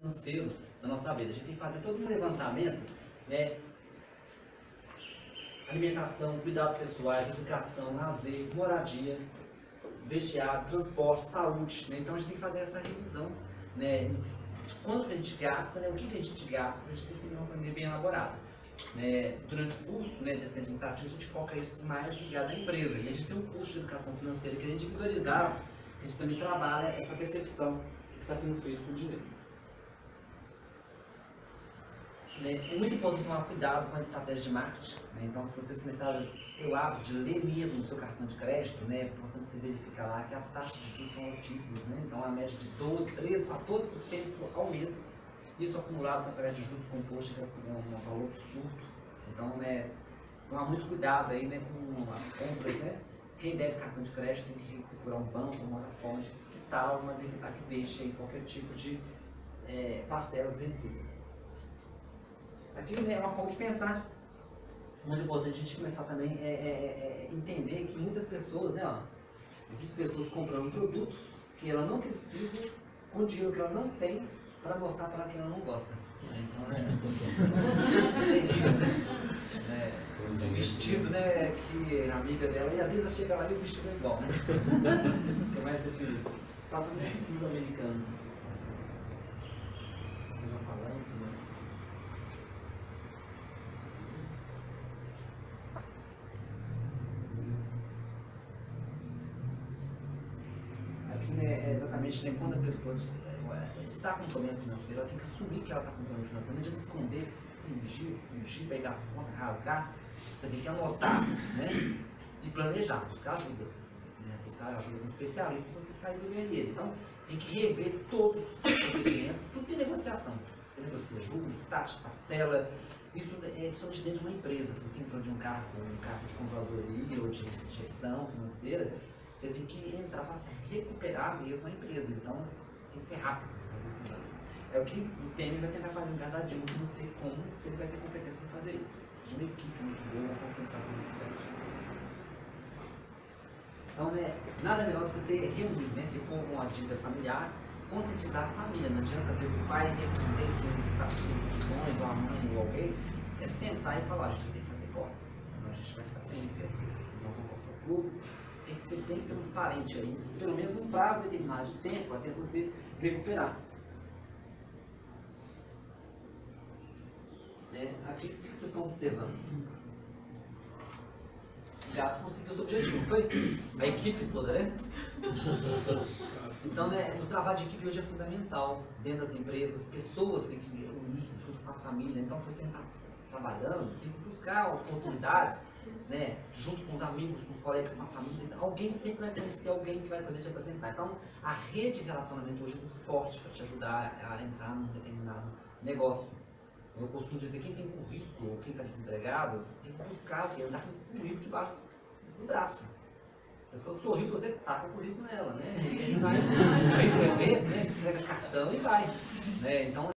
financeiro da nossa vida. A gente tem que fazer todo um levantamento, né? Alimentação, cuidados pessoais, educação, lazer, moradia, vestiário, transporte, saúde, né? Então a gente tem que fazer essa revisão, né? De quanto que a gente gasta, né? O que a gente gasta, para a gente definir uma planilha bem elaborada. Né? Durante o curso, né, de assistente administrativo, a gente foca isso mais ligado à empresa. E a gente tem um curso de educação financeira que é individualizado, a gente também trabalha essa percepção que está sendo feito com o dinheiro. É muito importante tomar cuidado com a estratégia de marketing, né? Então, se vocês começarem a ter o hábito de ler mesmo o seu cartão de crédito, né, é importante você verificar lá que as taxas de juros são altíssimas, né? Então, a média de 12, 13, 14% ao mês. Isso acumulado através de juros compostos, que é um valor absurdo. Então, né, tomar muito cuidado aí, né, com as compras, né? Quem deve cartão de crédito tem que procurar um banco, uma outra forma de quitar, mas evitar que deixe aí qualquer tipo de parcelas vencidas. Aqui, né, é uma forma de pensar. Muito importante a gente começar também entender que muitas pessoas, né, ó, existem pessoas comprando produtos que ela não precisa, com dinheiro que ela não tem, para mostrar para quem ela não gosta. Então, um vestido, né, que a amiga dela, e às vezes ela chega lá e o vestido é igual, né? Que é mais preferido. Isso passa muito no filme americano. Vocês vão falando, aqui, né, é exatamente, né, quando a pessoa está com um problema financeiro, ela tem que assumir que ela está com um problema financeiro, não adianta esconder, fingir, pegar as contas, rasgar. Você tem que anotar, né, e planejar, buscar ajuda, né, buscar ajuda de um especialista para você sair do vermelho. Então, tem que rever todos os procedimentos, tudo tem negociação. Você negocia juros, taxa, parcela. Isso é principalmente dentro de uma empresa. Se você entrou de um cargo de controladoria ou de gestão financeira, você tem que entrar para recuperar mesmo a empresa. Então, tem que ser rápido as decisões. É o que o Temer vai tentar fazer em cada dia, eu não sei como, se ele vai ter competência para fazer isso. Precisa de uma equipe muito boa, uma compensação muito grande. Então, né, nada melhor do que você reunir, né, se for uma dívida familiar, conscientizar a família. Não adianta, às vezes, o pai responder que está com sonhos, ou a mãe, ou alguém, é sentar e falar: a gente tem que fazer cortes, senão a gente vai ficar sem receita, nós vamos cortar o clube. Tem que ser bem transparente aí, pelo menos num prazo determinado de tempo, até você recuperar. Aqui, o que vocês estão observando? O gato conseguiu o seu objetivo, foi? A equipe toda, né? Então, né, o trabalho de equipe hoje é fundamental dentro das empresas. As pessoas têm que unir junto com a família. Então, se você está trabalhando, tem que buscar oportunidades, né, junto com os amigos, com os colegas, com a família. Alguém sempre vai conhecer alguém que vai poder te apresentar. Então, a rede de relacionamento hoje é muito forte para te ajudar a entrar num determinado negócio. Eu costumo dizer que quem tem currículo, ou quem está desempregado, tem que buscar, andar com o currículo debaixo do braço. A pessoa sorriu, você taca o currículo nela, né? E ele vai, ver, né, entrega cartão e vai. Né? Então,